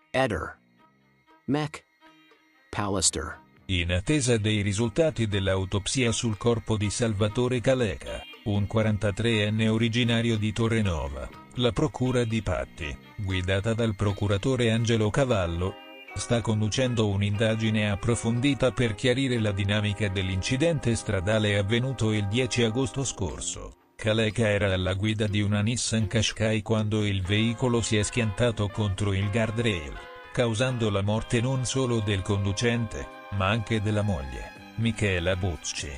Eder. Mech. Pallister. In attesa dei risultati dell'autopsia sul corpo di Salvatore Caleca, un 43enne originario di Torrenova, la procura di Patti, guidata dal procuratore Angelo Cavallo, sta conducendo un'indagine approfondita per chiarire la dinamica dell'incidente stradale avvenuto il 10 agosto scorso. Caleca era alla guida di una Nissan Qashqai quando il veicolo si è schiantato contro il guardrail, causando la morte non solo del conducente, ma anche della moglie, Michela Bucci,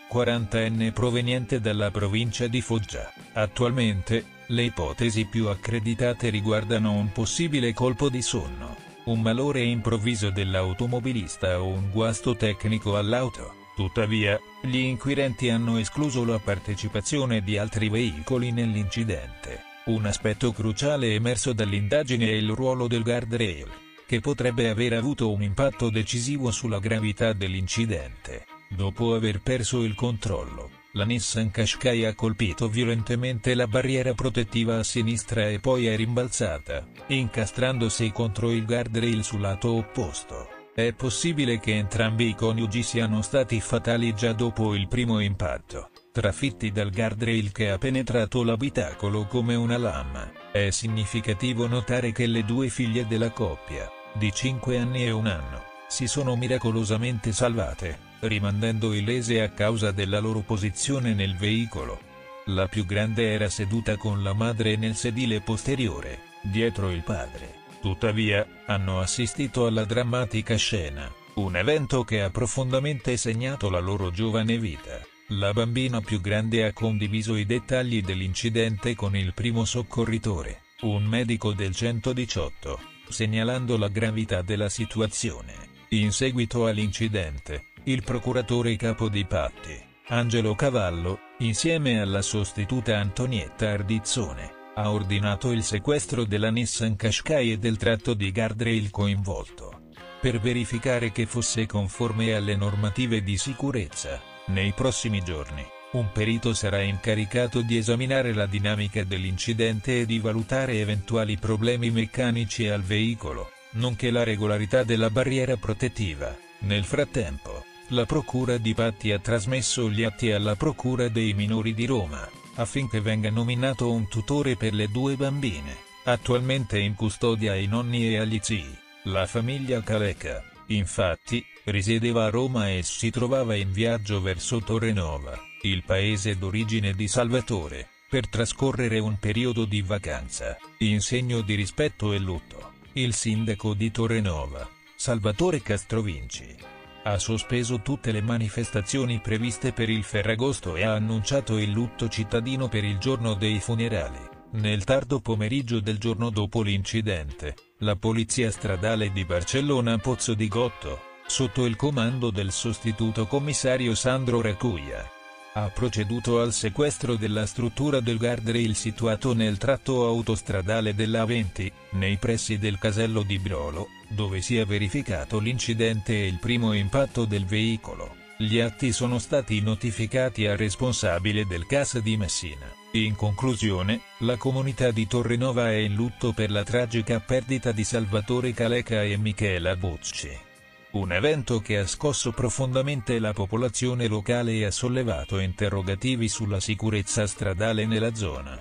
40enne proveniente dalla provincia di Foggia. Attualmente, le ipotesi più accreditate riguardano un possibile colpo di sonno, un malore improvviso dell'automobilista o un guasto tecnico all'auto. Tuttavia, gli inquirenti hanno escluso la partecipazione di altri veicoli nell'incidente. Un aspetto cruciale emerso dall'indagine è il ruolo del guardrail, che potrebbe aver avuto un impatto decisivo sulla gravità dell'incidente. Dopo aver perso il controllo, la Nissan Qashqai ha colpito violentemente la barriera protettiva a sinistra e poi è rimbalzata, incastrandosi contro il guardrail sul lato opposto. È possibile che entrambi i coniugi siano stati fatali già dopo il primo impatto, trafitti dal guardrail che ha penetrato l'abitacolo come una lama. È significativo notare che le due figlie della coppia, di 5 anni e 1 anno, si sono miracolosamente salvate, rimanendo illese a causa della loro posizione nel veicolo. La più grande era seduta con la madre nel sedile posteriore, dietro il padre. Tuttavia, hanno assistito alla drammatica scena, un evento che ha profondamente segnato la loro giovane vita. La bambina più grande ha condiviso i dettagli dell'incidente con il primo soccorritore, un medico del 118, segnalando la gravità della situazione. In seguito all'incidente, il procuratore capo di Patti, Angelo Cavallo, insieme alla sostituta Antonietta Ardizzone, ha ordinato il sequestro della Nissan Qashqai e del tratto di guardrail coinvolto, per verificare che fosse conforme alle normative di sicurezza. Nei prossimi giorni, un perito sarà incaricato di esaminare la dinamica dell'incidente e di valutare eventuali problemi meccanici al veicolo, nonché la regolarità della barriera protettiva. Nel frattempo, la Procura di Patti ha trasmesso gli atti alla Procura dei minori di Roma, affinché venga nominato un tutore per le due bambine, attualmente in custodia ai nonni e agli zii. La famiglia Caleca, infatti, risiedeva a Roma e si trovava in viaggio verso Torrenova, il paese d'origine di Salvatore, per trascorrere un periodo di vacanza. In segno di rispetto e lutto, il sindaco di Torrenova, Salvatore Castrovinci, ha sospeso tutte le manifestazioni previste per il Ferragosto e ha annunciato il lutto cittadino per il giorno dei funerali. Nel tardo pomeriggio del giorno dopo l'incidente, la Polizia Stradale di Barcellona Pozzo di Gotto, sotto il comando del sostituto commissario Sandro Racuia, ha proceduto al sequestro della struttura del guardrail situato nel tratto autostradale della A20, nei pressi del casello di Brolo, dove si è verificato l'incidente e il primo impatto del veicolo. Gli atti sono stati notificati al responsabile del CAS di Messina. In conclusione, la comunità di Torrenova è in lutto per la tragica perdita di Salvatore Caleca e Michela Bucci. Un evento che ha scosso profondamente la popolazione locale e ha sollevato interrogativi sulla sicurezza stradale nella zona.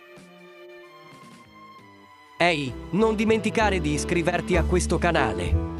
Ehi, non dimenticare di iscriverti a questo canale.